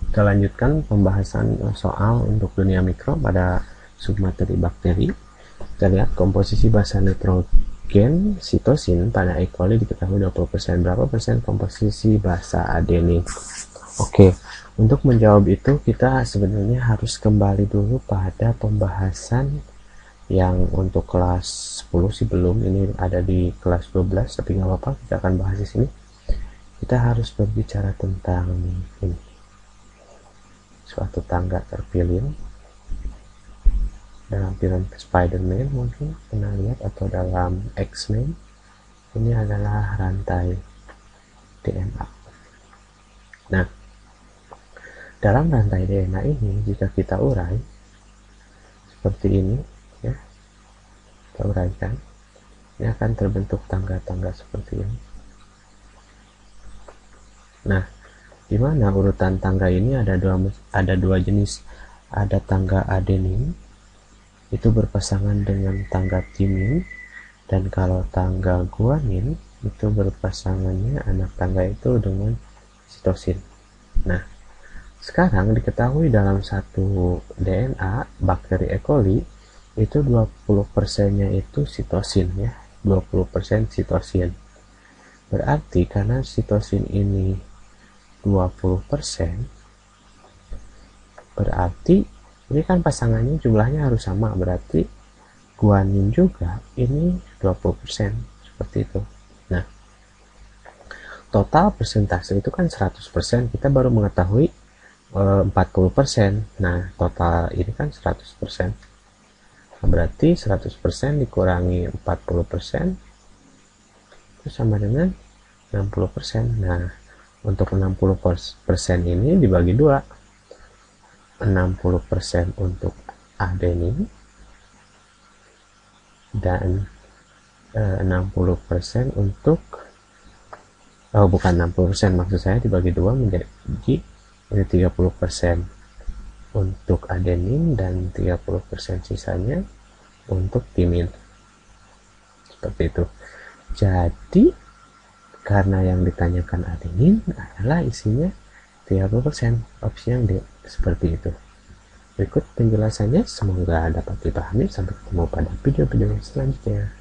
Kita lanjutkan pembahasan soal untuk dunia mikro pada submateri bakteri. Kita lihat komposisi basa nitrogen sitosin pada E. coli diketahui 20%. Berapa persen komposisi basa adenin? Oke, untuk menjawab itu kita sebenarnya harus kembali dulu pada pembahasan yang untuk kelas 10 sih belum, ini ada di kelas 12, tapi nggak apa-apa, kita akan bahas di sini. Kita harus berbicara tentang ini, suatu tangga terpilih dalam film Spider-Man, mungkin pernah lihat, atau dalam X-Men. Ini adalah rantai DNA. Nah, dalam rantai DNA ini jika kita urai seperti ini ya, kita uraikan, ini akan terbentuk tangga-tangga seperti ini. Nah, di mana urutan tangga ini ada dua jenis. Ada tangga adenin itu berpasangan dengan tangga timin, dan kalau tangga guanin itu berpasangannya anak tangga itu dengan sitosin. Nah, sekarang diketahui dalam satu DNA bakteri E. coli itu 20%-nya itu sitosin ya, 20% sitosin. Berarti karena sitosin ini 20%, berarti ini kan pasangannya jumlahnya harus sama, berarti guanin juga ini 20%, seperti itu. Nah, total persentase itu kan 100%, kita baru mengetahui 40%. Nah, total ini kan 100%. Nah, berarti 100% dikurangi 40% itu sama dengan 60%. Nah, untuk 60% ini dibagi dua, 60% untuk adenin dan 60% untuk bukan 60%, maksud saya dibagi dua menjadi ini 30% untuk adenin dan 30% sisanya untuk timin, seperti itu. Jadi karena yang ditanyakan adenin adalah isinya 30%, opsi yang D, seperti itu. Berikut penjelasannya, semoga dapat dipahami. Sampai ketemu pada video-video selanjutnya.